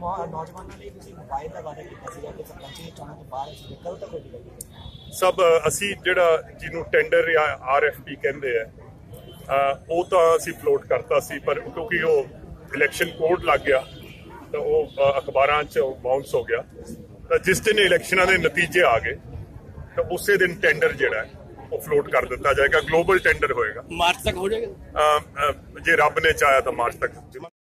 ਨੌਜਵਾਨਾਂ ਲਈ ਤੁਸੀਂ ਮੋਬਾਈਲ ਦਾ ਵਾਅਦਾ ਕੀਤਾ ਸੀਗਾ ਕਿ ਸਰਪੰਚੀ ਚੋਣਾਂ ਤੋਂ ਬਾਅਦ ਅਸੀਂ ਕਦੋਂ ਤੱਕ ਹੋਏਗੀ ਸਭ ਅਸੀਂ ਜਿਹੜਾ ਜਿਹਨੂੰ ਟੈਂਡਰ ਜਾਂ RFP ਕਹਿੰਦੇ ਆ ਉਹ ਤਾਂ ਅਸੀਂ ਫਲੋਟ ਕਰਤਾ ਸੀ, ਪਰ ਕਿਉਂਕਿ ਉਹ ਇਲੈਕਸ਼ਨ ਕੋਡ ਲੱਗ ਗਿਆ ਤਾਂ ਉਹ ਅਖਬਾਰਾਂ 'ਚ ਬਾਉਂਸ ਹੋ ਗਿਆ। ਤਾਂ ਜਿਸ ਦਿਨ ਇਲੈਕਸ਼ਨਾਂ ਦੇ ਨਤੀਜੇ ਆ ਗਏ ਤਾਂ ਉਸੇ ਦਿਨ ਟੈਂਡਰ ਜਿਹੜਾ ਹੈ ਉਹ ਫਲੋਟ ਕਰ ਦਿੱਤਾ ਜਾਏਗਾ। ਗਲੋਬਲ ਟੈਂਡਰ ਹੋਏਗਾ, ਮਾਰਚ ਤੱਕ ਹੋ ਜਾਏਗਾ ਜੇ ਰੱਬ ਨੇ ਚਾਹਿਆ ਤਾਂ ਮਾਰਚ ਤੱਕ।